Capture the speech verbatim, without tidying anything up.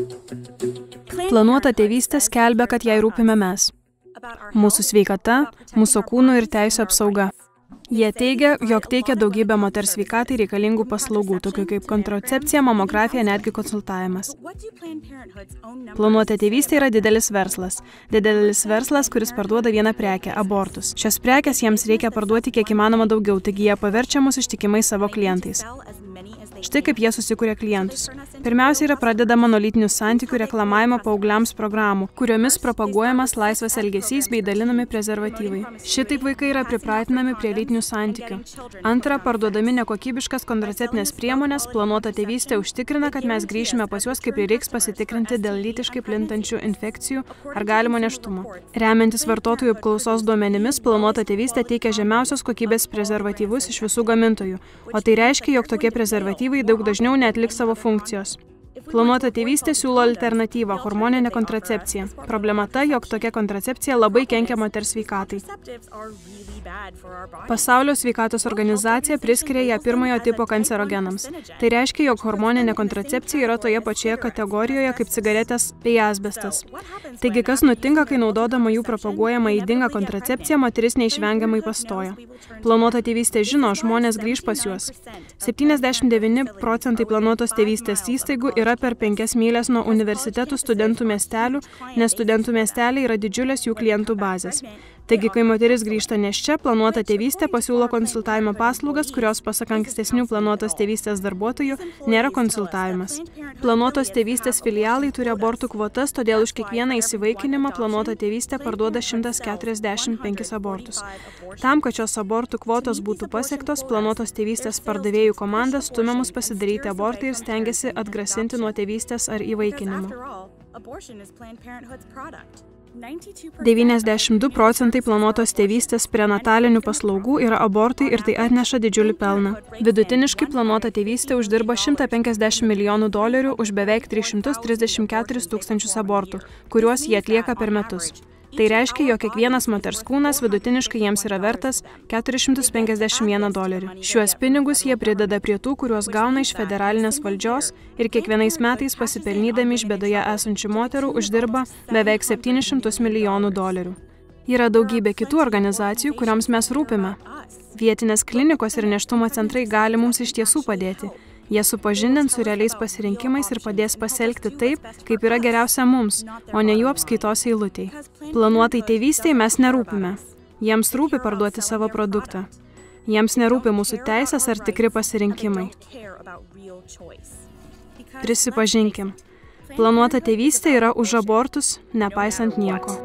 Planuota tėvystė skelbia, kad jai rūpime mes. Mūsų sveikata, mūsų kūnų ir teisų apsauga. Jie teigia, jog teikia daugybę moters sveikatai reikalingų paslaugų, tokių kaip kontracepcija, mamografija, netgi konsultavimas. Planuota tėvystė yra didelis verslas. Didelis verslas, kuris parduoda vieną prekę – abortus. Šios prekės jiems reikia parduoti kiek įmanoma daugiau, taigi jie paverčia mus ištikimai savo klientais. Štai kaip jie susikuria klientus. Pirmiausia yra pradedama nuo lytinių santykių reklamavimo paaugliams programų, kuriomis propaguojamas laisvas elgesys bei dalinami prezervatyvai. Šitaip vaikai yra pripratinami prie lytinių santykių. Antra, parduodami nekokybiškas kontraceptinės priemonės, planuota tėvystė užtikrina, kad mes grįšime pas juos, kai prireiks pasitikrinti dėl lytiškai plintančių infekcijų ar galimo nėštumo. Remiantis vartotojų apklausos duomenimis, planuota tėvystė teikia žemiausios kokybės prezervatyvus iš visų gamintojų, o tai reiškia, jog tokie prezervatyvai daug dažniau neatliks savo funkcijos. Planuota tėvystė siūlo alternatyvą – hormoninė kontracepcija. Problema ta, jog tokia kontracepcija labai kenkia moters sveikatai. Pasaulio sveikatos organizacija priskiria ją pirmojo tipo kancerogenams. Tai reiškia, jog hormoninė kontracepcija yra toje pačioje kategorijoje kaip cigaretės bei asbestas. Taigi, kas nutinka, kai naudodama jų propaguojama ydingą kontracepciją, moteris neišvengiamai pastoja. Planuota tėvystė žino, žmonės grįž pas juos. septyniasdešimt devyni procentai planuotos tėvystės įstaigų yra per penkias mylias nuo universitetų studentų miestelių, nes studentų miesteliai yra didžiulės jų klientų bazės. Taigi, kai moteris grįžta nėščia, planuota tėvystė pasiūlo konsultavimo paslaugas, kurios, pasak ankstesnių planuotos tėvystės darbuotojų, nėra konsultavimas. Planuotos tėvystės filialai turi abortų kvotas, todėl už kiekvieną įsivaikinimą planuota tėvystė parduoda šimtas keturiasdešimt penkis abortus. Tam, kad šios abortų kvotos būtų pasiektos, planuotos tėvystės pardavėjų komanda stumia mus pasidaryti abortą ir stengiasi atgrasinti nuo tėvystės ar įvaikinimo. devyniasdešimt du procentai planuotos tėvystės prenatalinių paslaugų yra abortai ir tai atneša didžiulį pelną. Vidutiniškai planuota tėvystė uždirba šimtą penkiasdešimt milijonų dolerių už beveik tris šimtus trisdešimt keturis tūkstančius abortų, kuriuos jie atlieka per metus. Tai reiškia, jog kiekvienas moters kūnas vidutiniškai jiems yra vertas keturis šimtus penkiasdešimt vieną dolerį. Šiuos pinigus jie prideda prie tų, kuriuos gauna iš federalinės valdžios ir kiekvienais metais pasipelnydami iš bėdoje esančių moterų uždirba beveik septynis šimtus milijonų dolerių. Yra daugybė kitų organizacijų, kurioms mes rūpime. Vietinės klinikos ir nėštumo centrai gali mums iš tiesų padėti. Jie supažindins su realiais pasirinkimais ir padės pasielgti taip, kaip yra geriausia mums, o ne jų apskaitos eilutei. Planuotai tėvystei mes nerūpime. Jiems rūpi parduoti savo produktą. Jiems nerūpi mūsų teisės ar tikri pasirinkimai. Prisipažinkim, planuota tėvystė yra už abortus, nepaisant nieko.